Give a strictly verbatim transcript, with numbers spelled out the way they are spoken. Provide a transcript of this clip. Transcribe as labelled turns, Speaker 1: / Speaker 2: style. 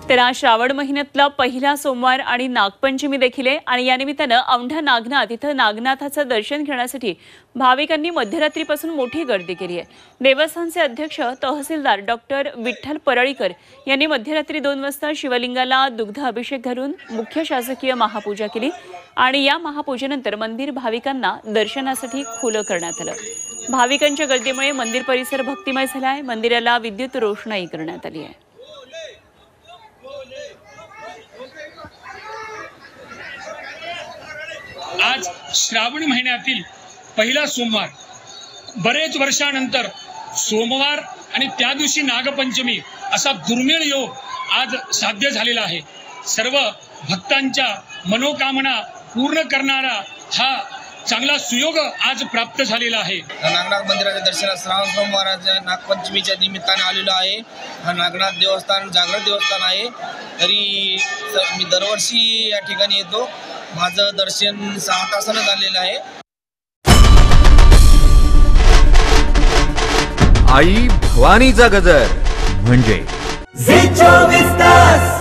Speaker 1: तर आज श्रावण महिन्यातला पहिला सोमवार आणि नागपंचमी देखील आहे आणि या निमित्ताने औंढा नागनाथ इथं नागनाथाचं दर्शन घेण्यासाठी भाविकांनी मध्यरात्रीपासून मोठी गर्दी केली आहे। देवस्थानचे अध्यक्ष तहसीलदार डॉक्टर विठ्ठल परळीकर यांनी मध्यरात्री दोन वाजता शिवलिंगाला दुग्ध अभिषेक घालून मुख्य शासकीय महापूजा केली आणि या महापूजेनंतर मंदिर भाविकांना दर्शनासाठी खुलं करण्यात आलं। भाविकांच्या गर्दीमुळे मंदिर परिसर भक्तिमय झाला आहे। मंदिराला विद्युत रोषणाई करण्यात आली आहे।
Speaker 2: आज श्रावण महिन्यातील पहिला सोमवार, बरेच वर्षानंतर सोमवार आणि त्या दिवशी नागपंचमी असा दुर्मिळ योग आज साध्य झालेला आहे। सर्व भक्तांच्या मनोकामना पूर्ण करणारा हा चांगला सुयोग आज प्राप्त झालेला आहे।
Speaker 3: नागनाथ मंदिराच्या दर्शनास श्रावण सोमवाराच्या नागपंचमीच्या निमित्ताने आलेलो आहे। हा नागनाथ देवस्थान जागृत देवस्थान आहे। तरी मी दरवर्षी या ठिकाणी येतो। माझं दर्शन सहा तासानं झालेलं आहे।
Speaker 4: आई भवानीचा गजर म्हणजे
Speaker 5: झी चोवीस तास।